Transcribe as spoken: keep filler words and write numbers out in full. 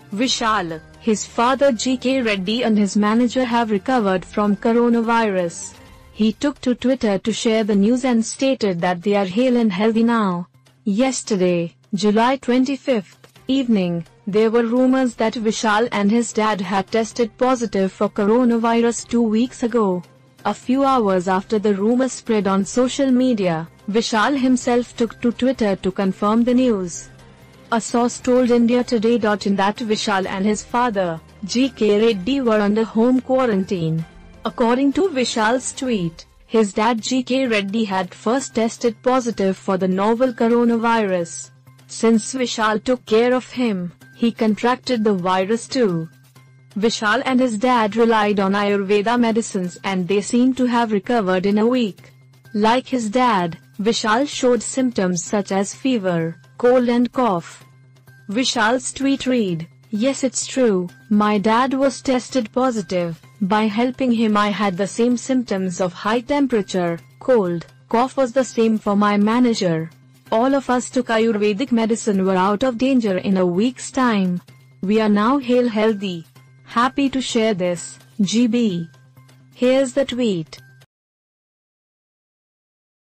Vishal, his father G K Reddy and his manager have recovered from coronavirus. He took to Twitter to share the news and stated that they are hale and healthy now. Yesterday, July twenty-fifth, evening, there were rumors that Vishal and his dad had tested positive for coronavirus two weeks ago. A few hours after the rumor spread on social media, Vishal himself took to Twitter to confirm the news. A source told India Today in that Vishal and his father, G K Reddy, were under home quarantine. According to Vishal's tweet, his dad G K Reddy had first tested positive for the novel coronavirus. Since Vishal took care of him, he contracted the virus too. Vishal and his dad relied on Ayurveda medicines and they seem to have recovered in a week. Like his dad, Vishal showed symptoms such as fever, cold and cough. Vishal's tweet read, "Yes, it's true, my dad was tested positive. By helping him I had the same symptoms of high temperature, cold, cough was the same for my manager. All of us took Ayurvedic medicine, were out of danger in a week's time. We are now hale healthy. Happy to share this, G B." Here's the tweet.